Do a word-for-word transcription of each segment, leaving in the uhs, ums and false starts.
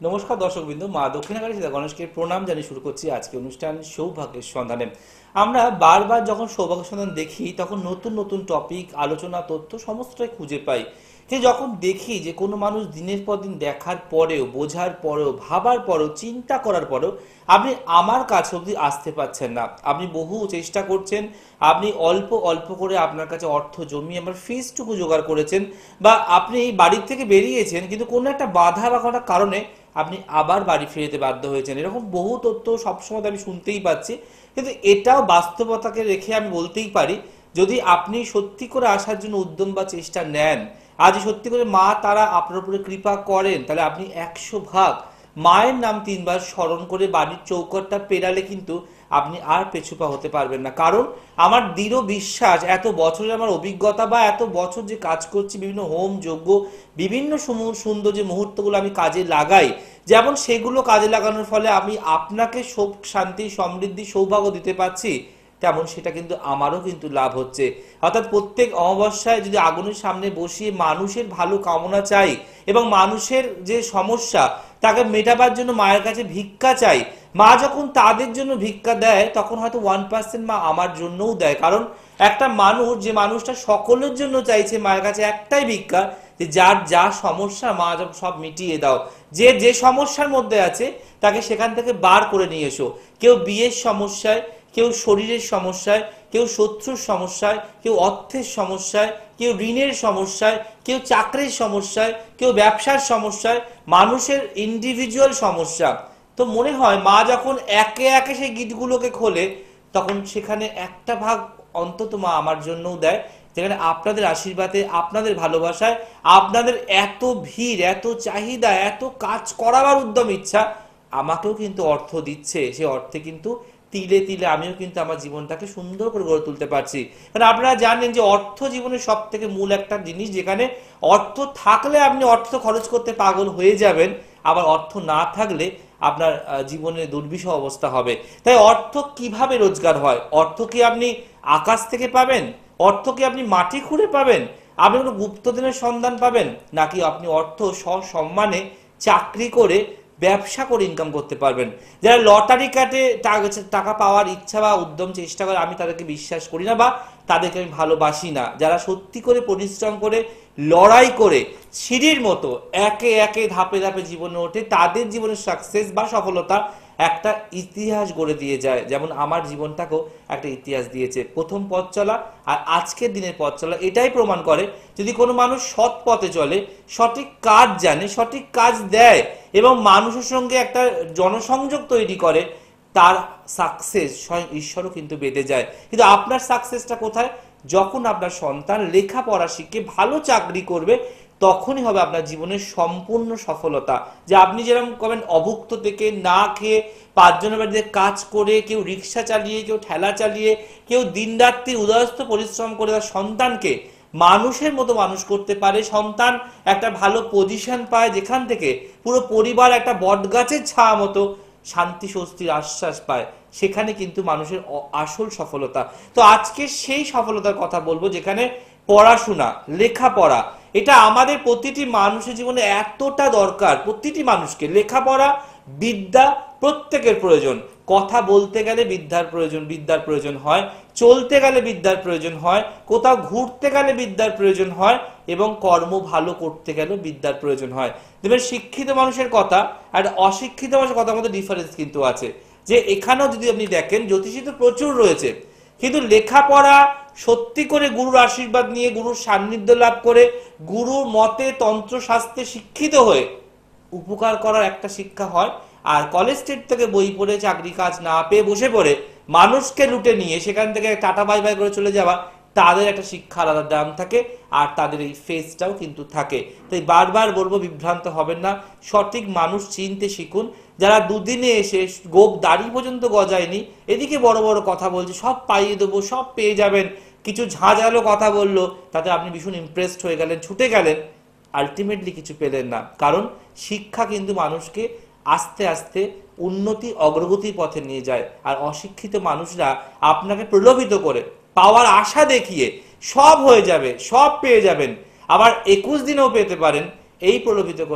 নমস্কার দর্শকবৃন্দ, মা দক্ষিণাকালী সীতা গণেশকে প্রণাম জানিয়ে শুরু করছি আজকে অনুষ্ঠান সৌভাগ্যের সন্ধানে। আমরা বারবার যখন সৌভাগ্যের সন্ধান দেখি তখন নতুন নতুন টপিক, আলোচনা, তথ্য সমস্তটাই খুঁজে পাই। কিন্তু যখন দেখি যে কোনো মানুষ দিনের পর দিন দেখার পরেও, বোঝার পরেও, ভাবার পরেও, চিন্তা করার পরেও আপনি আমার কাছে অবধি আসতে পারছেন না, আপনি বহু চেষ্টা করছেন, আপনি অল্প অল্প করে আপনার কাছে অর্থ জমিয়ে আমার ফিসটুকু জোগাড় করেছেন, বা আপনি বাড়ির থেকে বেরিয়েছেন কিন্তু কোনো একটা বাধা বা কোনো কারণে আপনি আবার বাড়ি ফিরে যেতে বাধ্য হয়েছেন, এরকম বহু তথ্য সবসময় আমি শুনতেই পাচ্ছি। কিন্তু এটাও বাস্তবতাকে রেখে আমি বলতেই পারি, যদি আপনি সত্যি করে আসার জন্য উদ্যম বা চেষ্টা নেন, আজ সত্যি করে মা তারা আপনার উপরে কৃপা করেন, তাহলে আপনি একশো ভাগ মায়ের নাম তিনবার স্মরণ করে বাড়ির চৌকটটা পেরালে কিন্তু আপনি আর পেছুপা হতে পারবেন না। কারণ আমার দৃঢ় বিশ্বাস, এত বছরের আমার অভিজ্ঞতা বা এত বছর যে কাজ করছি, বিভিন্ন হোম যজ্ঞ, বিভিন্ন সুন্দর যে মুহূর্তগুলো আমি কাজে লাগাই, যেমন সেগুলো কাজে লাগানোর ফলে আমি আপনাকে সুখ, শান্তি, সমৃদ্ধি, সৌভাগ্য দিতে পারছি, তেমন সেটা কিন্তু আমারও কিন্তু লাভ হচ্ছে। অর্থাৎ প্রত্যেক অমাবস্যায় যদি আগুনের সামনে বসিয়ে মানুষের ভালো কামনা চাই এবং মানুষের যে সমস্যা তাকে মেটাবার জন্য মায়ের কাছে ভিক্ষা চাই, মা যখন তাদের জন্য ভিক্ষা দেয় তখন হয়তো ওয়ান পার্সেন্ট মা আমার জন্যও দেয়। কারণ একটা মানুষ, যে মানুষটা সকলের জন্য চাইছে মায়ের কাছে একটাই ভিক্ষা, যে যার যা সমস্যা মা সব মিটিয়ে দাও, যে যে সমস্যার মধ্যে আছে তাকে সেখান থেকে বার করে নিয়ে এসো। কেউ বিয়ের সমস্যায়, কেউ শরীরের সমস্যায়, কেউ শত্রুর সমস্যায়, কেউ অর্থের সমস্যায়, কেউ ঋণের সমস্যায়, কেউ চাকরির সমস্যায়, কেউ ব্যবসার সমস্যায়, মানুষের ইন্ডিভিজুয়াল সমস্যা। তো মনে হয় মা যখন একে একে সেই গিটগুলোকে খোলে তখন সেখানে একটা ভাগ অন্তত মা আমার জন্যও দেয়, যেখানে আপনাদের আশীর্বাদে, আপনাদের ভালোবাসায়, আপনাদের এত ভিড়, এত চাহিদা, এত কাজ করাবার উদ্যম, ইচ্ছা আমাকেও কিন্তু অর্থ দিচ্ছে। সে অর্থে কিন্তু তিলে তিলে আমিও কিন্তু আমার জীবনটাকে সুন্দর করে গড়ে তুলতে পারছি। কারণ আপনারা জানেন যে অর্থ জীবনের সব থেকে মূল একটা জিনিস, যেখানে অর্থ থাকলে আপনি অর্থ খরচ করতে পাগল হয়ে যাবেন, আবার অর্থ না থাকলে আপনার জীবনে দুর্বিষহ অবস্থা হবে। তাই অর্থ কিভাবে রোজগার হয়? অর্থ কি আপনি আকাশ থেকে পাবেন? অর্থ কি আপনি মাটি খুঁড়ে পাবেন? আপনি কোনো গুপ্তধনের সন্ধান পাবেন? নাকি আপনি অর্থ সসম্মানে চাকরি করে, ব্যবসা করে ইনকাম করতে পারবেন? যারা লটারি কাটে টাকা পাওয়ার ইচ্ছা বা উদ্যম চেষ্টা করে, আমি তাদেরকে বিশ্বাস করি না বা তাদেরকে আমি ভালোবাসি না। যারা সত্যি করে পরিশ্রম করে, লড়াই করে, সিঁড়ির মতো একে একে ধাপে ধাপে জীবনে ওঠে, তাদের জীবনের সাকসেস বা সফলতা একটা ইতিহাস গড়ে দিয়ে যায়। যেমন আমার জীবনটাকেও একটা ইতিহাস দিয়েছে। প্রথম পথ চলা আর আজকের দিনের পথ চলা এটাই প্রমাণ করে, যদি কোনো মানুষ সৎ পথে চলে, সঠিক কাজ জানে, সঠিক কাজ দেয় এবং মানুষের সঙ্গে একটা জনসংযোগ তৈরি করে, তার সাকসেস স্বয়ং ঈশ্বরও কিন্তু বেঁধে যায়। কিন্তু আপনার সাকসেসটা কোথায়? যখন আপনার সন্তান লেখাপড়া শিখে ভালো চাকরি করবে, তখনই হবে আপনার জীবনের সম্পূর্ণ সফলতা। যে আপনি যেরকম করবেন, অভুক্ত থেকে না খেয়ে পাঁচজনের বাড়িতে কাজ করে, কেউ রিক্সা চালিয়ে, কেউ ঠেলা চালিয়ে, কেউ দিনরাত্রি উদয়স্ত পরিশ্রম করে তার সন্তানকে মানুষের মতো মানুষ করতে পারে, সন্তান একটা ভালো পজিশন পায়, যেখান থেকে পুরো পরিবার একটা বটগাছের ছায়া মতো শান্তি, স্বস্তির আশ্বাস পায়, সেখানে কিন্তু মানুষের আসল সফলতা। তো আজকে সেই সফলতার কথা বলবো, যেখানে পড়াশোনা, লেখাপড়া, এটা আমাদের প্রতিটি মানুষের জীবনে এতটা দরকার। প্রতিটি মানুষকে লেখাপড়া, বিদ্যা প্রত্যেকের প্রয়োজন। কথা বলতে গেলে বিদ্যার প্রয়োজন, বিদ্যার প্রয়োজন হয়, চলতে গেলে বিদ্যার প্রয়োজন হয়, কোথাও ঘুরতে গেলে বিদ্যার প্রয়োজন হয়, এবং কর্ম ভালো করতে গেলেও বিদ্যার প্রয়োজন হয়। দেখবেন শিক্ষিত মানুষের কথা আর অশিক্ষিত মানুষের কথার মধ্যে ডিফারেন্স কিন্তু আছে। যে এখানেও যদি আপনি দেখেন, জ্যোতিষী তো প্রচুর রয়েছে, কিন্তু লেখাপড়া সত্যি করে গুরুর আশীর্বাদ নিয়ে, গুরুর সান্নিধ্য লাভ করে, গুরুর মতে তন্ত্রশাস্ত্রে শিক্ষিত হয়ে উপকার করার একটা শিক্ষা হয়। আর কলেজ স্ট্রিট থেকে বই পড়ে চাকরি কাজ না পেয়ে বসে পড়ে মানুষকে লুটে নিয়ে সেখান থেকে টাটা বাই বাই করে চলে যাওয়া, তাদের একটা শিক্ষা আলাদা দাম থাকে, আর তাদের এই ফেসটাও কিন্তু থাকে। তাই বারবার বলবো, বিভ্রান্ত হবেন না, সঠিক মানুষ চিনতে শিখুন। যারা দুদিনে এসে গোপ দাড়ি পর্যন্ত গজায়নি, এদিকে বড় বড় কথা বলছে, সব পাইয়ে দেবো, সব পেয়ে যাবেন, কিছু ঝাঁঝালো কথা বললো, তাতে আপনি ভীষণ ইমপ্রেসড হয়ে গেলেন, ছুটে গেলেন, আলটিমেটলি কিছু পেলেন না। কারণ শিক্ষা কিন্তু মানুষকে আস্তে আস্তে উন্নতি, অগ্রগতির পথে নিয়ে যায়। আর অশিক্ষিত মানুষরা আপনাকে প্রলোভিত করে, পাওয়ার আশা দেখিয়ে সব হয়ে যাবে, সব পেয়ে যাবেন, আবার একুশ দিনেও পেতে পারেন, এই প্রলোভিত করে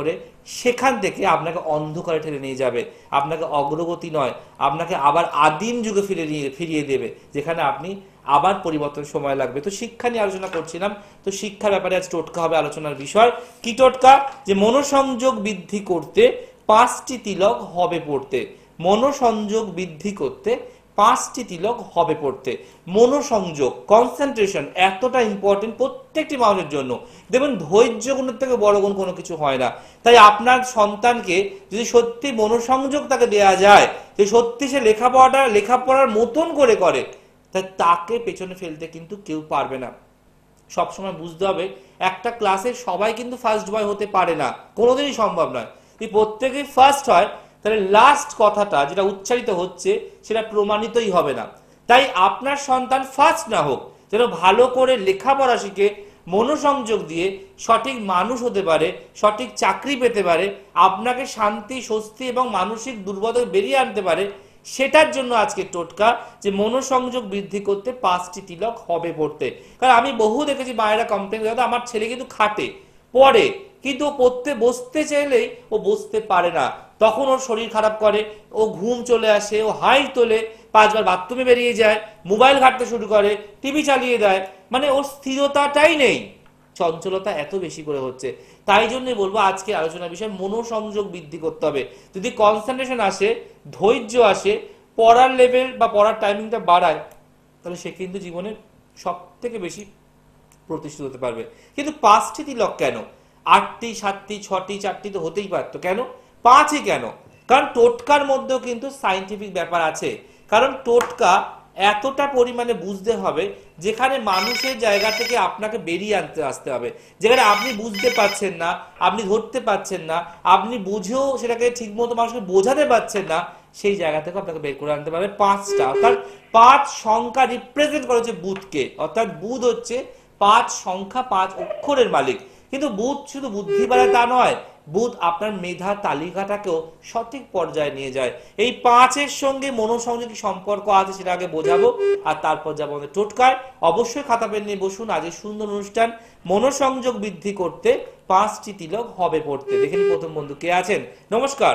সেখান থেকে আপনাকে অন্ধকারে ঠেলে নিয়ে যাবে, আপনাকে অগ্রগতি নয়, আপনাকে আবার আদিম যুগে ফিরে নিয়ে ফিরিয়ে দেবে, যেখানে আপনি আবার পরিবর্তন সময় লাগবে। তো শিক্ষা নিয়ে আলোচনা করছিলাম, তো শিক্ষার ব্যাপারে আজ টোটকা হবে আলোচনার বিষয়। কি টোটকা? যে মনোসংযোগ বৃদ্ধি করতে পাঁচটি তিলক হবে পড়তে। মনোসংযোগ বৃদ্ধি করতে পাঁচটি তিলক হবে পড়তে। মনোসংযোগ, কনসেন্ট্রেশন এতটা ইম্পর্টেন্ট প্রত্যেকটি মানুষের জন্য। দেখবেন ধৈর্য গুণের থেকে বড় গুণ কোনো কিছু হয় না। তাই আপনার সন্তানকে যদি সত্যি মনোসংযোগ তাকে দেয়া যায়, যে সত্যি সে লেখাপড়াটা লেখাপড়ার মতন করে করে, তাই তাকে পেছনে ফেলতে কিন্তু কেউ পারবে না। সবসময় বুঝতে হবে একটা ক্লাসে সবাই কিন্তু ফার্স্ট বয় হতে পারে না, কোনোদিনই সম্ভব নয়। যদি প্রত্যেকেই ফার্স্ট হয়, তাহলে লাস্ট কথাটা যেটা উচ্চারিত হচ্ছে সেটা প্রমাণিতই হবে না। তাই আপনার সন্তান ফার্স্ট না হোক, যেন ভালো করে লেখাপড়া শিখে মনোসংযোগ দিয়ে সঠিক মানুষ হতে পারে, সঠিক চাকরি পেতে পারে, আপনাকে শান্তি, স্বস্তি এবং মানসিক দুর্বলতা বেরিয়ে আনতে পারে, সেটার জন্য আজকে টোটকা যে মনোসংযোগ বৃদ্ধি করতে পাঁচটি তিলক হবে পড়তে। কারণ আমি বহু দেখেছি মায়েরা কমপ্লেন করে, আমার ছেলে কিন্তু খাটে, পড়ে, কিন্তু ও পড়তে বসতে চাইলেই ও বসতে পারে না, তখন ওর শরীর খারাপ করে, ও ঘুম চলে আসে, ও হাই তোলে, পাঁচবার বাথরুমে বেরিয়ে যায়, মোবাইল ঘাঁটতে শুরু করে, টিভি চালিয়ে দেয়, মানে ওর স্থিরতাটাই নেই, চঞ্চলতা এত বেশি করে হচ্ছে। তাই জন্যই বলবো আজকে আলোচনার বিষয় মনোসংযোগ বৃদ্ধি করতে হবে। যদি কনসেন্ট্রেশন আসে, ধৈর্য আসে, পড়ার লেভেল বা পড়ার টাইমিংটা বাড়ায়, তাহলে সে কিন্তু জীবনে সব থেকে বেশি প্রতিষ্ঠিত হতে পারবে। কিন্তু পাঁচটি তিলক কেন? আটটি, সাতটি, ছটি, চারটি তো হতেই পারতো, কেন পাঁচই কেন? কারণ টোটকার মধ্যেও কিন্তু সাইন্টিফিক ব্যাপার আছে। কারণ টোটকা এতটা পরিমাণে বুঝতে হবে যেখানে মানুষের জায়গা থেকে আপনাকে বেরিয়ে আনতে আসতে হবে, যেখানে আপনি বুঝতে পারছেন না, আপনি ধরতে পারছেন না, আপনি বুঝেও সেটাকে ঠিকমতো মানুষকে বোঝাতে পারছেন না, সেই জায়গা থেকে আপনাকে বের করে আনতে পারবে পাঁচটা। অর্থাৎ পাঁচ সংখ্যা রিপ্রেজেন্ট করে হচ্ছে বুধকে, অর্থাৎ বুধ হচ্ছে পাঁচ সংখ্যা, পাঁচ অক্ষরের মালিক। কিন্তু বুধ শুধু বুদ্ধি বাড়ায় তা নয়, বুধ আপনার মেধা তালিকাটাকেও সঠিক পর্যায়ে নিয়ে যায়। এই পাঁচের সঙ্গে মনোসংযোগ সম্পর্ক আছে সেটা আগে বোঝাবো, আর তারপর যাবো আমাদের টোটকায়। অবশ্যই খাতা পেন নিয়ে বসুন। আজ এই সুন্দর অনুষ্ঠান মনোসংযোগ বৃদ্ধি করতে পাঁচটি তিলক হবে পড়তে। দেখেন প্রথম বন্ধু কে আছেন। নমস্কার।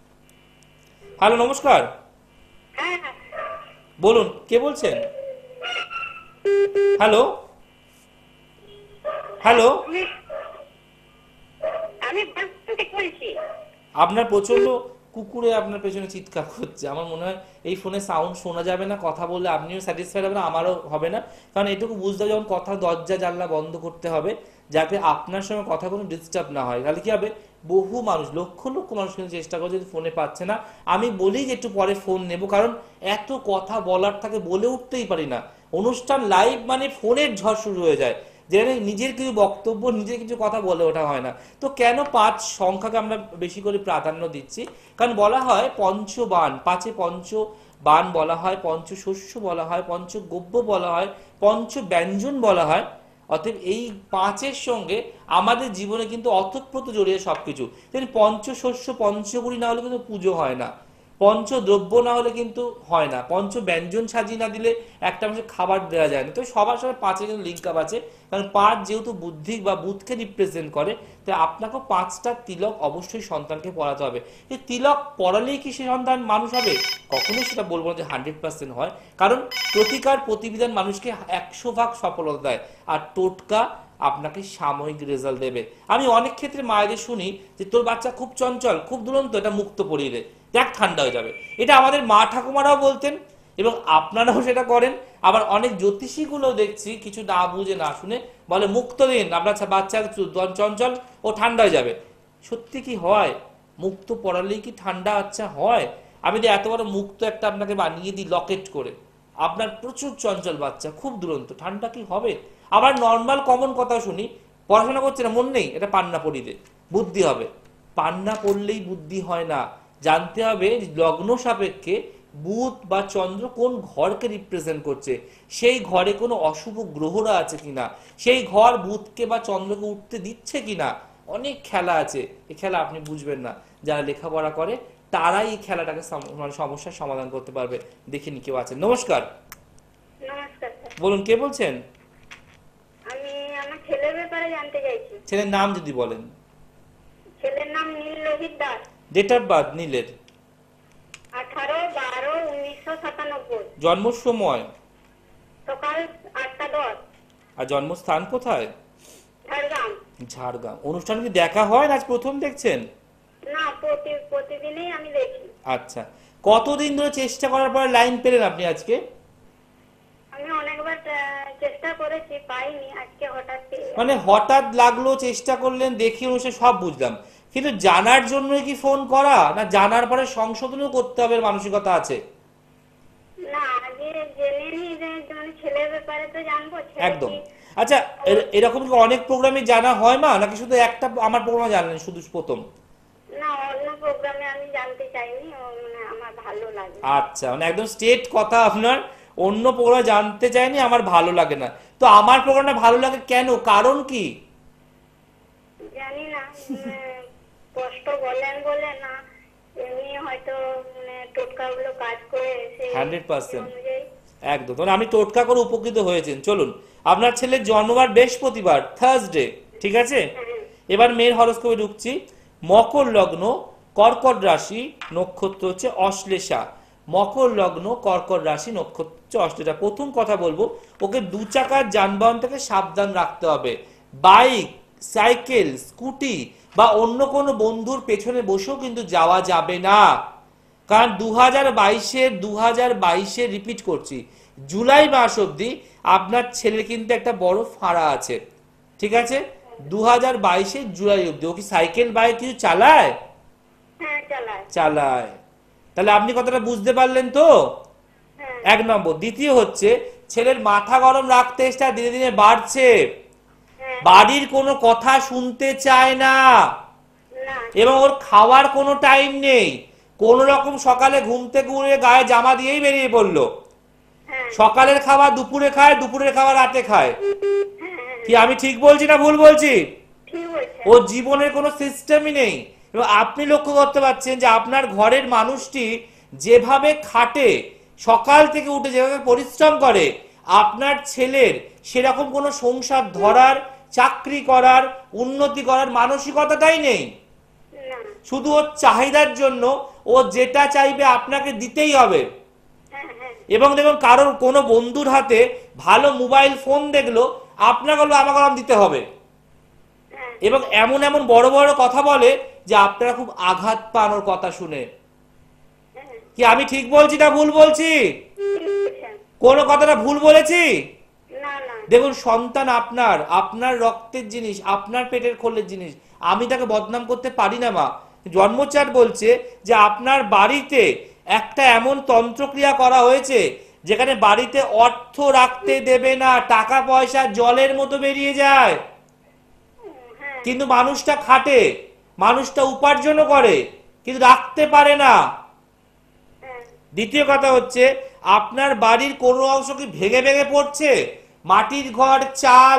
হ্যালো, নমস্কার, বলুন কে বলছেন। হ্যালো হ্যালো আমি বলছি আপনার প্রচন্ড কুকুরে আপনার পেছনে চিৎকার করছে। আমার মনে হয় এই ফোনে সাউন্ড শোনা যাবে না, কথা বললে আপনিও স্যাটিসফাইড হবেন, আমারও হবে না। কারণ এটুকু বুঝতে হবে যখন কথা দরজা জানলা বন্ধ করতে হবে, যাতে আপনার সঙ্গে কথা কোনো ডিস্টার্ব না হয়। তাহলে কি হবে, বহু মানুষ, লক্ষ লক্ষ মানুষ কিন্তু চেষ্টা করে, যদি ফোনে পাচ্ছে না, আমি বলি যে একটু পরে ফোন নেব, কারণ এত কথা বলার থাকে বলে উঠতেই পারি না। অনুষ্ঠান লাইভ মানে ফোনের ঝড় শুরু হয়ে যায়, যেখানে নিজের কিছু বক্তব্য, নিজের কিছু কথা বলে ওঠা হয় না। তো কেন পাঁচ সংখ্যাকে আমরা বেশি করে প্রাধান্য দিচ্ছি? কারণ বলা হয় পঞ্চবান, পাঁচে পঞ্চ বান বলা হয়, পঞ্চ শস্য বলা হয়, পঞ্চ গব্য বলা হয়, পঞ্চ ব্যঞ্জন বলা হয়। অতএব এই পাঁচের সঙ্গে আমাদের জীবনে কিন্তু অতপ্রত জড়িয়ে সবকিছু। যেমন পঞ্চ শস্য, পঞ্চগুড়ি না হলে কিন্তু পুজো হয় না, পঞ্চ দ্রব্য না হলে কিন্তু হয় না, পঞ্চ ব্যঞ্জন সাজিয়ে না দিলে একটা মানুষের খাবার দেওয়া যায় না। তো সবার সঙ্গে পাঁচে কিন্তু লিঙ্ক আপ আছে, কারণ পাঁচ যেহেতু বুদ্ধি বা বুধকে রিপ্রেজেন্ট করে, তাই আপনাকেও পাঁচটা তিলক অবশ্যই সন্তানকে পড়াতে হবে। এই তিলক পড়ালেই কি সে সন্তান মানুষ হবে? কখনোই সেটা বলবো না যে হান্ড্রেড পার্সেন্ট হয়, কারণ প্রতিকার প্রতিবিধান মানুষকে একশো ভাগ সফলতা দেয়, আর টোটকা আপনাকে সাময়িক রেজাল্ট দেবে। আমি অনেক ক্ষেত্রে মায়েদের শুনি যে তোর বাচ্চা খুব চঞ্চল, খুব দুরন্ত, এটা মুক্ত পড়িয়ে দে, দেখ ঠান্ডা হয়ে যাবে। এটা আমাদের মা ঠাকুমারাও বলতেন এবং আপনারাও সেটা করেন। আবার অনেক জ্যোতিষীগুলো দেখছি কিছু না বুঝে না শুনে বলে মুক্ত দিন, আপনার বাচ্চা চঞ্চল, ও ঠান্ডা হয়ে যাবে। সত্যি কি হয়? মুক্ত পড়ালেই কি ঠান্ডা আচ্ছা হয়? আমি যদি এত বড় মুক্ত একটা আপনাকে বানিয়ে দিই লকেট করে, আপনার প্রচুর চঞ্চল বাচ্চা, খুব দুরন্ত, ঠান্ডা কি হবে? আবার নর্মাল কমন কথা শুনি, পড়াশোনা করছে না, মন নেই, এটা পান্না পড়িয়ে দে, বুদ্ধি হবে। পান্না পড়লেই বুদ্ধি হয় না, জানতে হবে লগ্ন সাপেক্ষে বুধ বা চন্দ্র কোন ঘরকে রিপ্রেজেন্ট করছে, সেই ঘরে কোনো অশুভ গ্রহরা আছে কিনা, সেই ঘর বুধকে বা চন্দ্রকে উঠতে দিচ্ছে কিনা। অনেক খেলা আছে, এই খেলা আপনি বুঝবেন না, যারা লেখাপড়া করে তারাই এই খেলাটাকে মানে সমস্যার সমাধান করতে পারবে। দেখিনি কেউ আছে। নমস্কার, নমস্কার স্যার। বলুন কে বলছেন। আমি আমার ছেলের ব্যাপারে জানতে চাইছি। ছেলের নাম যদি বলেন। ছেলের নাম Neel Lohit Das. Date of birth নীলের, আঠারো বারো উনিশশো সাতানব্বই। জন্ম সময় সকাল আটটা দশ। আর জন্মস্থান কোথায়? ঝাড়গ্রাম। ঝাড়গ্রাম। অনুষ্ঠান কি দেখা হয় না আজ প্রথম দেখছেন? না, প্রতি প্রতিদিনই আমি দেখি। আচ্ছা, কতদিন ধরে চেষ্টা করার পরে লাইন পেলেন আপনি আজকে? আমি অনেকবার আহ, চেষ্টা করেছি, পাইনি। আজকে হঠাৎ পেয়ে গেলাম। মানে হঠাৎ লাগলো, চেষ্টা করলেন, দেখি অনুষ্ঠান সব বুঝলাম, কিন্তু জানার জন্যই কি ফোন করা, না জানার পরে সংশোধনও করতে হবে মানসিকতা আছে? না, আগে জেনে নি যে মানে ছেলের ব্যাপারে তো জানবো। ছেলে একদম। কি আচ্ছা, এর- এরকম কি অনেক প্রোগ্রামে জানা হয় মা, নাকি শুধু একটা আমার প্রোগ্রামে জানলেন শুধু প্রথম? না, অন্য প্রোগ্রামে আমি জানতে চাইনি। ও মানে আমার ভালো লাগে। আচ্ছা, মানে একদম স্ট্রেট কথা আপনার, অন্য প্রোগ্রামে জানতে চাইনি, আমার ভালো লাগে না। তো আমার প্রোগ্রামটা ভালো লাগে কেন, কারণ কি? জানি না, মানে কষ্ট বলেন বলে না, এমনি হয়তো মানে টোটকাগুলো কাজ করে সেই হান্ড্রেড পার্সেন্ট অনুযায়ী। একদম, মানে আপনি টোটকা করে উপকৃত হয়েছেন। চলুন, আপনার ছেলের জন্মবার বৃহস্পতিবার, থার্সডে, ঠিক আছে? হ্যাঁ, এবার মেয়ের হরোস্কোপে ঢুকছি। মকর লগ্ন, কর্কট রাশি, নক্ষত্র হচ্ছে অশ্লেষা। মকর লগ্ন, কর্কট রাশি, নক্ষত্র হচ্ছে অশ্লেষা। প্রথম কথা বলবো, ওকে দু চাকার যানবাহন থেকে সাবধান রাখতে হবে। বাইক, সাইকেল, স্কুটি বা অন্য কোনো বন্ধুর পেছনে বসেও কিন্তু যাওয়া যাবে না। কারণ দু হাজার বাইশের দু হাজার বাইশে রিপিট করছি, জুলাই মাস অবধি আপনার ছেলের কিন্তু একটা বড় ফাঁড়া আছে, ঠিক আছে? দু হাজার বাইশের জুলাই অবধি ও কি সাইকেল বাইক কিছু চালায়? হ্যাঁ চালায়। চালায়। তাহলে আপনি কথাটা বুঝতে পারলেন তো? হ্যাঁ, এক নম্বর। দ্বিতীয় হচ্ছে, ছেলের মাথা গরম রাখতে চেষ্টা দিনে দিনে বাড়ছে, হ্যাঁ, বাড়ির কোনো কথা শুনতে চায় না, না, এবং ওর খাওয়ার কোনো টাইম নেই। কোন রকম সকালে ঘুম থেকে উঠে গায়ে জামা দিয়েই বেরিয়ে পড়লো, হ্যাঁ, সকালের খাবার দুপুরে খায়, দুপুরের খাবার রাতে খায়। হ্যাঁ, কি আমি ঠিক বলছি না ভুল বলছি? ঠিক বলছে। ওর জীবনের কোনো সিস্টেমই নেই। এবং আপনি লক্ষ্য করতে পারছেন যে আপনার ঘরের মানুষটি যেভাবে খাটে, সকাল থেকে উঠে যেভাবে পরিশ্রম করে, আপনার ছেলের সেরকম কোনো সংসার ধরার, চাকরি করার, উন্নতি করার মানসিকতাটাই নেই। না, শুধু ওর চাহিদার জন্য ও যেটা চাইবে আপনাকে দিতেই হবে। হ্যাঁ, হ্যাঁ, এবং দেখুন, কারোর কোনো বন্ধুর হাতে ভালো মোবাইল ফোন দেখলো, আপনাকে হলো আমাকে আরাম দিতে হবে। হ্যাঁ, এবং এমন এমন বড় বড় কথা বলে যে আপনারা খুব আঘাত পান ওর কথা শুনে। হ্যাঁ, কি আমি ঠিক বলছি না ভুল বলছি? ঠিক বলছেন। কোন কথাটা ভুল বলেছি? না, না, দেখুন, সন্তান আপনার, আপনার রক্তের জিনিস, আপনার পেটের খোলের জিনিস, আমি তাকে বদনাম করতে পারি না মা। জন্মচার বলছে যে আপনার বাড়িতে একটা এমন তন্ত্রক্রিয়া করা হয়েছে যেখানে বাড়িতে অর্থ রাখতে দেবে না, টাকা পয়সা জলের মতো বেরিয়ে যায়। উম, হ্যাঁ, কিন্তু মানুষটা খাটে, মানুষটা উপার্জনও করে, কিন্তু রাখতে পারে না। হ্যাঁ, দ্বিতীয় কথা হচ্ছে, আপনার বাড়ির কোনো অংশ কি ভেঙে ভেঙে পড়ছে? মাটির ঘর, চাল?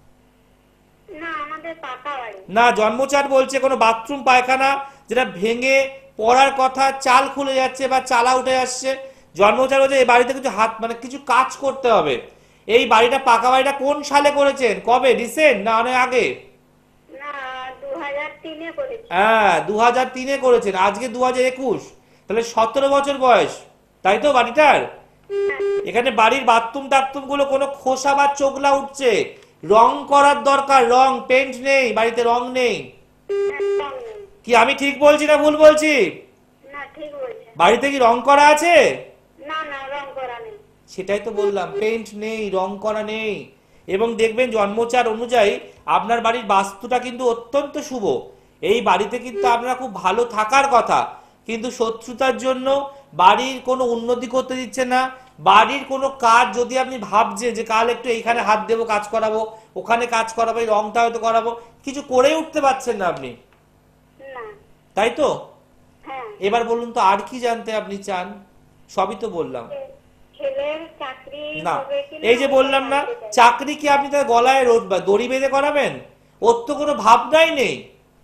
না, আমাদের পাকা বাড়ি। না, জন্মচার বলছে কোনো বাথরুম, পায়খানা যেটা ভেঙে পড়ার কথা, চাল খুলে যাচ্ছে বা চালা উঠে যাচ্ছে। জন্মচার বলছে এই বাড়িতে কিছু হাত মানে কিছু কাজ করতে হবে। এই বাড়িটা, পাকা বাড়িটা কোন সালে করেছেন, কবে, রিসেন্ট না অনেক আগে? না, দু হাজার তিনে করেছি। হ্যাঁ, দু হাজার তিনে করেছেন, আজকে দু হাজার একুশ, তাহলে সতেরো বছর বয়স, তাই তো বাড়িটার? এখানে বাড়ির বাথরুম টাথরুম গুলো কোনো খোসা বা চোগলা উঠছে, রং করার দরকার, রং, পেন্ট নেই বাড়িতে, রং নেই। একদম নেই। কি আমি ঠিক বলছি না ভুল বলছি? না, ঠিক বলছে। বাড়িতে কি রং করা আছে? না, না, রং করা নেই। সেটাই তো বললাম, পেন্ট নেই, রং করা নেই। এবং দেখবেন জন্মচার অনুযায়ী আপনার বাড়ির বাস্তুটা কিন্তু অত্যন্ত শুভ। এই বাড়িতে কিন্তু আপনারা খুব ভালো থাকার কথা, কিন্তু শত্রুতার জন্য বাড়ির কোনো উন্নতি করতে দিচ্ছে না। বাড়ির কোনো কাজ যদি আপনি ভাবছেন যে কাল একটু এইখানে হাত দেবো, কাজ করাবো, ওখানে কাজ করাবো, এই রংটা হয়তো করাবো, কিছু করেই উঠতে পারছেন না আপনি, না, তাই তো? হ্যাঁ, এবার বলুন তো আর কি জানতে আপনি চান? সবই তো বললাম। ছে- ছেলের চাকরি না, হবে কিনা এই যে বললাম না, জানতে চাই। চাকরি কি আপনি তার গলায় রোদ বা দড়ি বেঁধে করাবেন? ওর তো কোনো ভাবনাই নেই,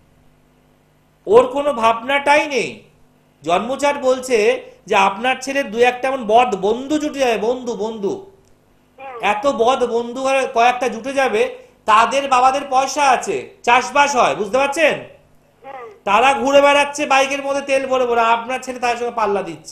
ওর কোনো ভাবনাটাই নেই। জন্মচার বলছে যে আপনার ছেলে দু একটা এমন বদ বন্ধু জুটে যাবে, বন্ধু বন্ধু হ্যাঁ, এত বদ বন্ধু ঘরে কয়েকটা জুটে যাবে, তাদের বাবাদের পয়সা আছে, চাষবাস হয়, বুঝতে পারছেন? হ্যাঁ তারা ঘুরে বেড়াচ্ছে বাইকের মধ্যে তেল ভরে ভরে, আপনার ছেলে তার সঙ্গে পাল্লা দিচ্ছে।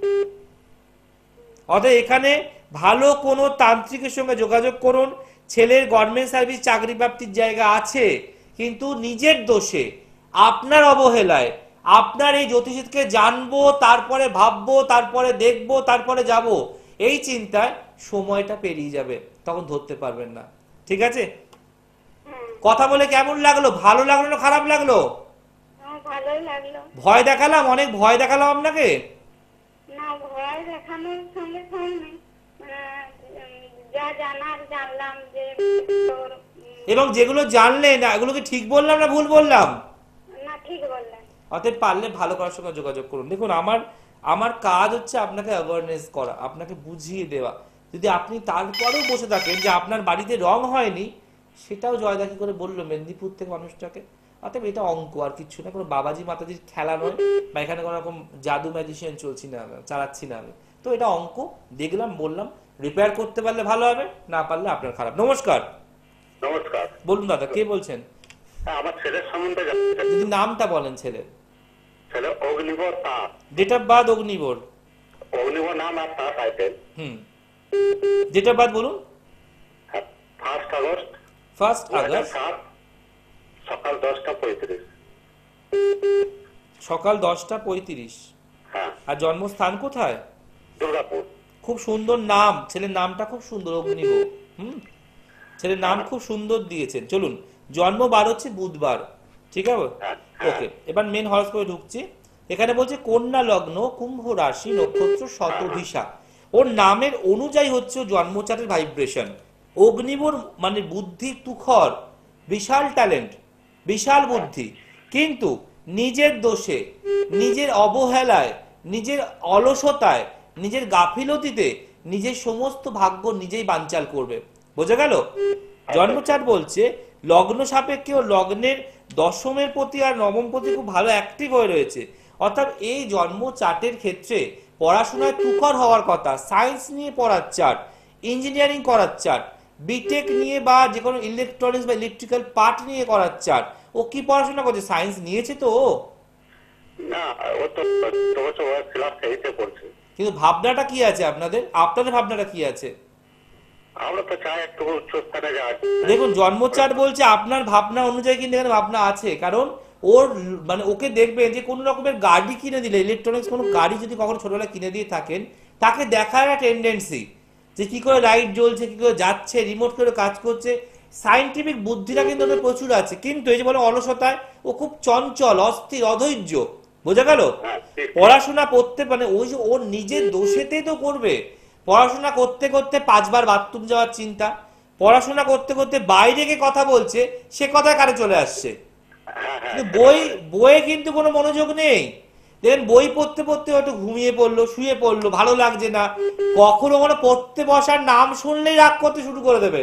অতএব এখানে ভালো কোনো তান্ত্রিকের সঙ্গে যোগাযোগ করুন। ছেলের গভর্নমেন্ট সার্ভিস চাকরি প্রাপ্তির জায়গা আছে, কিন্তু নিজের দোষে, আপনার অবহেলায়, আপনার এই জ্যোতিষীকে জানবো, তারপরে ভাববো, তারপরে দেখবো, তারপরে যাব, এই চিন্তায় সময়টা পেরিয়ে যাবে, তখন ধরতে পারবেন না। ঠিক আছে? হ্যাঁ কথা বলে কেমন লাগলো? ভালো লাগলো না খারাপ লাগলো? আমার ভালোই লাগলো। ভয় দেখালাম? অনেক ভয় দেখালাম আপনাকে? না, ভয় দেখানোর সঙ্গে সঙ্গে আহ, উম, যা জানার জানলাম যে তোর উম, এবং যেগুলো জানলেন এগুলোকে ঠিক বললাম না ভুল বললাম? না, ঠিক বললেন। অতএব পারলে ভালো করার সঙ্গে যোগাযোগ করুন। দেখুন, আমার আমার কাজ হচ্ছে আপনাকে অ্যাওয়ারনেস করা, আপনাকে বুঝিয়ে দেওয়া। যদি আপনি তারপরেও বসে থাকেন যে আপনার বাড়িতে রং হয়নি, সেটাও জয়দাকে করে বললো মেদিনীপুর থেকে মানুষটাকে। অতএব এটা অঙ্ক, আর কিছু না, কোনো বাবাজি মাতাজির খেলা নয়, বা এখানে কোনো রকম জাদু ম্যাজিশিয়ান চলছি না, চালাচ্ছি না আমি। তো এটা অঙ্ক, দেখলাম, বললাম, রিপেয়ার করতে পারলে ভালো হবে, না পারলে আপনার খারাপ। নমস্কার। নমস্কার। বলুন দাদা, কে বলছেন? হ্যাঁ, আমার ছেলের সম্বন্ধে জানতে চাই। যদি নামটা বলেন ছেলের। ছেলে অগ্নিবর তার। Date of birth Agnibar. Agnibar নাম আর তার টাইটেল। হুম, ডেট অফ বার্থ বলুন। ফার্স্ট আগস্ট ফার্স্ট দু হাজার আগস্ট সাত সকাল দশটা পঁয়ত্রিশ। সকাল দশটা পঁয়ত্রিশ। হ্যাঁ, আর জন্মস্থান কোথায়? দুর্গাপুর। খুব সুন্দর নাম, ছেলের নামটা খুব সুন্দর, অগ্নিব। হুম, ছেলের নাম খুব সুন্দর দিয়েছেন। চলুন, জন্ম বার হচ্ছে বুধবার, ঠিক আছে? হ্যাঁ, ওকে, এবার মেন হরস্কোপে ঢুকছি। এখানে বলছে কন্যা লগ্ন, কুম্ভ রাশি, নক্ষত্র শতভিসা। ওর নামের অনুযায়ী হচ্ছে ওর জন্মচারের ভাইব্রেশন। অগ্নিবর মানে বুদ্ধি তুখর, বিশাল ট্যালেন্ট, বিশাল বুদ্ধি, কিন্তু নিজের দোষে, নিজের অবহেলায়, নিজের অলসতায়, নিজের গাফিলতিতে নিজের সমস্ত ভাগ্য নিজেই বানচাল করবে। বোঝা গেল? জন্মচার বলছে লগ্ন সাপেক্ষে ও লগ্নের দশমের প্রতি আর নবম প্রতি খুব ভালো অ্যাক্টিভ হয়ে রয়েছে। অর্থাৎ এই জন্ম চার্টের ক্ষেত্রে পড়াশোনায় তুখর হওয়ার কথা, সায়েন্স নিয়ে পড়ার চার্ট, ইঞ্জিনিয়ারিং করার চার্ট, বিটেক নিয়ে বা যে কোনো ইলেকট্রনিক্স বা ইলেকট্রিক্যাল পার্ট নিয়ে করার চার্ট। ও কি পড়াশোনা করছে? সায়েন্স নিয়েছে তো ও, না, ও তো তো বছর ও ক্লাস এইটে পড়ছে। কিন্তু ভাবনাটা কি আছে আপনাদের? আপনাদের ভাবনাটা কি আছে? আমরা তো চাই একটু উচ্চ স্থানে যাওয়ার। দেখুন, জন্মচার বলছে আপনার ভাবনা অনুযায়ী কিন্তু এখানে ভাবনা আছে, কারণ ওর মানে ওকে দেখবেন যে কোনো রকমের গাড়ি কিনে দিলে, ইলেকট্রনিক্স কোনো গাড়ি যদি কখনো ছোটবেলায় কিনে দিয়ে থাকেন, তাকে দেখার একটা টেন্ডেন্সি যে কি করে লাইট জ্বলছে, কি করে যাচ্ছে, রিমোট করে কাজ করছে। সায়েন্টিফিক বুদ্ধিটা কিন্তু ওদের প্রচুর আছে, কিন্তু এই যে বলে অলসতায় ও খুব চঞ্চল, অস্থির, অধৈর্য। বোঝা গেল? হ্যাঁ, ঠিক। পড়াশোনা করতে মানে ওই যে ওর নিজের দোষেতেই তো করবে। পড়াশোনা করতে করতে পাঁচবার বাথরুম যাওয়ার চিন্তা, পড়াশোনা করতে করতে বাইরে গিয়ে কথা বলছে, সে কথায় কারে চলে আসছে। হ্যাঁ, হ্যাঁ, কিন্তু বই বইয়ে কিন্তু কোনো মনোযোগ নেই। দেখেন, বই পড়তে পড়তে হয়তো ঘুমিয়ে পড়লো, শুয়ে পড়লো, ভালো লাগছে না, কখনো কখনো পড়তে বসার নাম শুনলেই রাগ করতে শুরু করে দেবে।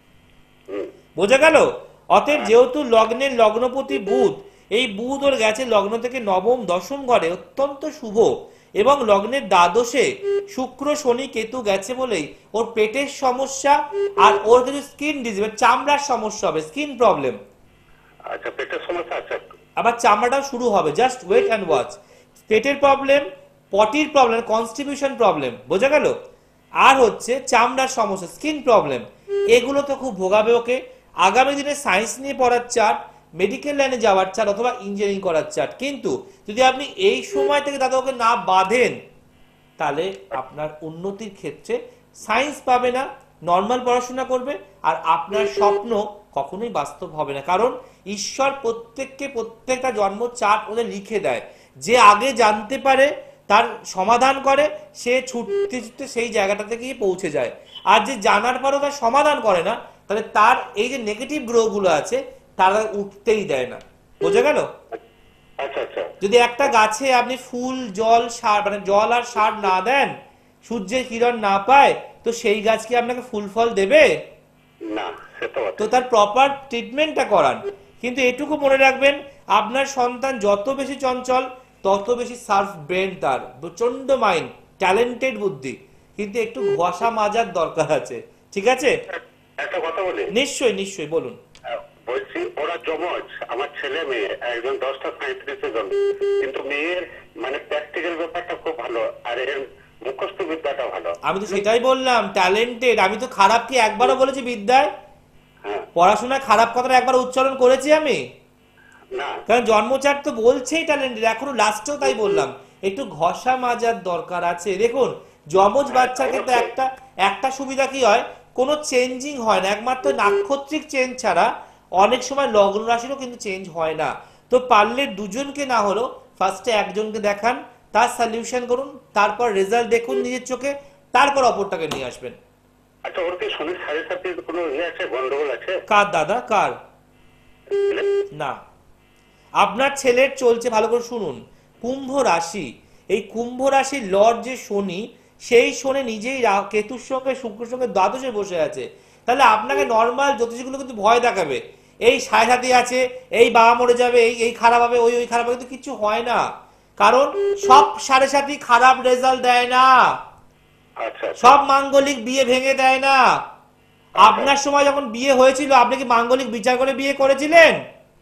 হুম, বোঝা গেল? অতএব যেহেতু লগ্নের লগ্নপতি বুধ, এই বুধ ওর গেছে লগ্ন থেকে নবম দশম ঘরে, অত্যন্ত শুভ, এবং লগ্নের দ্বাদশে শুক্র শনি কেতু গেছে বলেই ওর পেটের সমস্যা আর ওর কিছু স্কিন ডিজিজ, চামড়ার সমস্যা হবে, স্কিন প্রবলেম, আচ্ছা, পেটের সমস্যা আছে একটু। আবার চামড়াটাও শুরু হবে। Just wait and watch. পেটের প্রবলেম, পটির প্রবলেম, কনস্টিটিউশন প্রবলেম, বোঝা গেল? আর হচ্ছে চামড়ার সমস্যা, স্কিন প্রবলেম, এগুলো তো খুব ভোগাবে ওকে। আগামী দিনে সায়েন্স নিয়ে পড়ার চার্ট, মেডিকেল লাইনে যাওয়ার চার্ট অথবা ইঞ্জিনিয়ারিং করার চার্ট। কিন্তু যদি আপনি এই সময় থেকে দাদা ওকে না বাঁধেন, তাহলে আপনার উন্নতির ক্ষেত্রে সায়েন্স পাবে না, নর্মাল পড়াশোনা করবে, আর আপনার স্বপ্ন কখনোই বাস্তব হবে না। কারণ ঈশ্বর প্রত্যেককে প্রত্যেকটা জন্ম চার্ট ওদের লিখে দেয়। যে আগে জানতে পারে, তার সমাধান করে, সে ছুটতে ছুটতে সেই জায়গাটাতে গিয়ে পৌঁছে যায়। আর যে জানার পরও তার সমাধান করে না, তাহলে তার এই যে নেগেটিভ গ্রহগুলো আছে তারা উঠতেই দেয় না। বোঝা গেল? আচ্ছা, আচ্ছা। যদি একটা গাছে আপনি ফুল, জল, সার মানে জল আর সার না দেন, সূর্যের কিরণ না পায়, তো সেই গাছ কি আপনাকে ফুল ফল দেবে? না, সে তো তো তার প্রপার ট্রিটমেন্টটা করান। কিন্তু এটুকু মনে রাখবেন, আপনার সন্তান যত বেশি চঞ্চল, তত বেশি সার্ফ ব্রেন, তার প্রচন্ড মাইন্ড, ট্যালেন্টেড বুদ্ধি, কিন্তু একটু ঘষা মাজার দরকার আছে। ঠিক আছে? একটা কথা বলি। নিশ্চয়ই নিশ্চয়ই বলুন। বলছি ওরা জমজ, আমার ছেলে মেয়ে, একজন দশটা সাঁত্রিশে জন্ম, কিন্তু মেয়ের মানে প্র্যাকটিক্যাল ব্যাপারটা খুব ভালো, আর এর মুখস্থ বিদ্যাটা ভালো। আমি তো সেটাই বললাম, ট্যালেন্টেড। আমি তো খারাপ কি একবারও বলেছি বিদ্যায়? হ্যাঁ, পড়াশোনায় খারাপ কথাটা একবার উচ্চারণ করেছি আমি? না কারণ জন্মচার তো বলছেই ট্যালেন্টেড, এখনো লাস্টেও তাই বললাম একটু ঘষা মাজার দরকার আছে। দেখুন, যমজ বাচ্চার ক্ষেত্রে একটা একটা সুবিধা কি হয়, কোনো চেঞ্জিং হয় না, একমাত্র নাক্ষত্রিক চেঞ্জ ছাড়া অনেক সময় লগ্ন রাশিরও কিন্তু চেঞ্জ হয় না। তো পারলে দুজনকে না হলো ফার্স্টে একজনকে দেখান, তার সলিউশন করুন, তারপর রেজাল্ট দেখুন নিজের চোখে, তারপর অপরটাকে নিয়ে আসবেন। আচ্ছা, ওর কি শনির সাড়ে সাথে কোনো ইয়ে আছে, গন্ডগোল আছে? কার দাদা, কার? না, আপনার ছেলের চলছে, ভালো করে শুনুন, কুম্ভ রাশি। এই কুম্ভ রাশির লর্ড যে শনি, সেই শনি নিজেই রা- কেতুর সঙ্গে শুক্রের সঙ্গে দ্বাদশে বসে আছে। তাহলে আপনাকে নর্মাল জ্যোতিষীগুলো কিন্তু ভয় দেখাবে, এই সাড়ে সাথে আছে, এই বাবা মরে যাবে, এই এই খারাপ হবে, ওই ওই খারাপ হবে, কিন্তু কিছু হয় না। কারণ সব সাড়ে সাথী খারাপ রেজাল্ট দেয় না, আচ্ছা, সব মাঙ্গলিক বিয়ে ভেঙে দেয় না। আপনার সময় যখন বিয়ে হয়েছিল, আপনি কি মাঙ্গলিক বিচার করে বিয়ে করেছিলেন?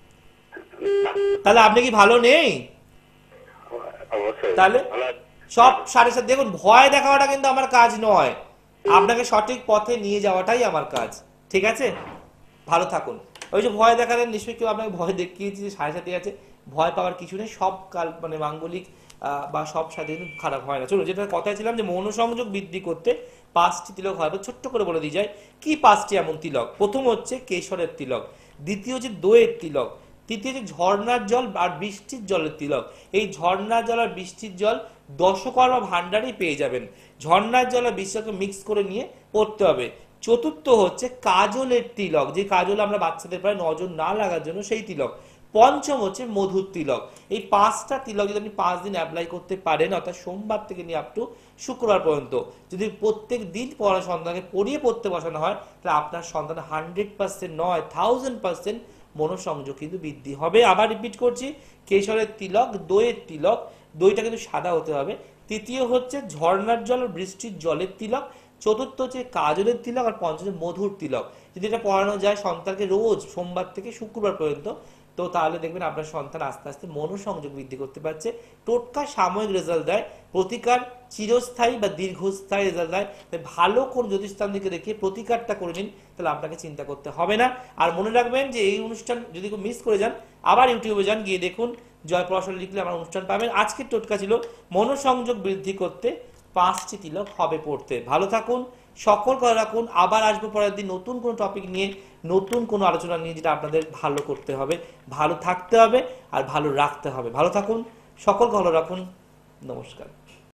তাহলে আপনি কি ভালো নেই? অবশ্যই তাহলে ভালো। সব সাড়ে সাথে, দেখুন ভয় দেখাওয়াটা কিন্তু আমার কাজ নয়, আপনাকে সঠিক পথে নিয়ে যাওয়াটাই আমার কাজ। ঠিক আছে, ভালো থাকুন। ওই যে ভয় দেখালেন, নিশ্চয়ই কেউ আপনাকে ভয় দেখিয়েছে যে সাড়ে সাথে আছে, ভয় পাওয়ার কিছু নেই। সব কাল মানে মাঙ্গলিক আহ, বা সব সাথে কিন্তু খারাপ হয় না। চলুন, যেটা কথায় ছিলাম যে মনোসংযোগ বৃদ্ধি করতে পাঁচটি তিলক হয়, ছোট্ট করে বলে দিয়ে যায় কি পাঁচটি এমন তিলক। প্রথম হচ্ছে কেশরের তিলক, দ্বিতীয় হচ্ছে দইয়ের তিলক, তৃতীয় হচ্ছে ঝর্ণার জল আর বৃষ্টির জলের তিলক। এই ঝর্ণার জল আর বৃষ্টির জল দশকর্মা ভান্ডারেই পেয়ে যাবেন। ঝর্ণার জল আর বৃষ্টিকে মিক্স করে নিয়ে পড়তে হবে। চতুর্থ হচ্ছে কাজলের তিলক, যে কাজল আমরা বাচ্চাদের প্রায় নজর না লাগার জন্য সেই তিলক। পঞ্চম হচ্ছে মধুর তিলক। এই পাঁচটা তিলক যদি আপনি পাঁচ দিন অ্যাপ্লাই করতে পারেন, অর্থাৎ সোমবার থেকে নিয়ে আপ টু শুক্রবার পর্যন্ত যদি প্রত্যেক দিন পড়া সন্তানকে পড়িয়ে পড়তে বসানো হয়, তাহলে আপনার সন্তান হান্ড্রেড পার্সেন্ট নয় থাউজেন্ড পার্সেন্ট মনোসংযোগ কিন্তু বৃদ্ধি হবে। আবার রিপিট করছি, কেশরের তিলক, দইয়ের তিলক, দইটা কিন্তু সাদা হতে হবে। তৃতীয় হচ্ছে ঝর্ণার জল আর বৃষ্টির জলের তিলক। চতুর্থ হচ্ছে কাজলের তিলক, আর পঞ্চম হচ্ছে মধুর তিলক। যদি এটা পড়ানো যায় সন্তানকে রোজ সোমবার থেকে শুক্রবার পর্যন্ত, তো তাহলে দেখবেন আপনার সন্তান আস্তে আস্তে মনোসংযোগ বৃদ্ধি করতে পারছে। টোটকা সাময়িক রেজাল্ট দেয়, প্রতিকার চিরস্থায়ী বা দীর্ঘস্থায়ী রেজাল্ট দেয়। তাই ভালো কোন জ্যোতিষস্থান দিকে দেখিয়ে প্রতিকারটা করে নিন, তাহলে আপনাকে চিন্তা করতে হবে না। আর মনে রাখবেন যে এই অনুষ্ঠান যদি মিস করে যান, আবার ইউটিউবে যান, গিয়ে দেখুন জয় পড়াশোনা লিখলে আমার অনুষ্ঠান পাবেন। আজকের টোটকা ছিল মনোসংযোগ বৃদ্ধি করতে পাঁচটি তিলক হবে পড়তে। ভালো থাকুন, সকল করে রাখুন। আবার আসবো পরের দিন নতুন কোনো টপিক নিয়ে, নতুন কোনো আলোচনা নিয়ে, যেটা আপনাদের ভালো করতে হবে, ভালো থাকতে হবে আর ভালো রাখতে হবে। ভালো থাকুন, সকল ভালো রাখুন। নমস্কার।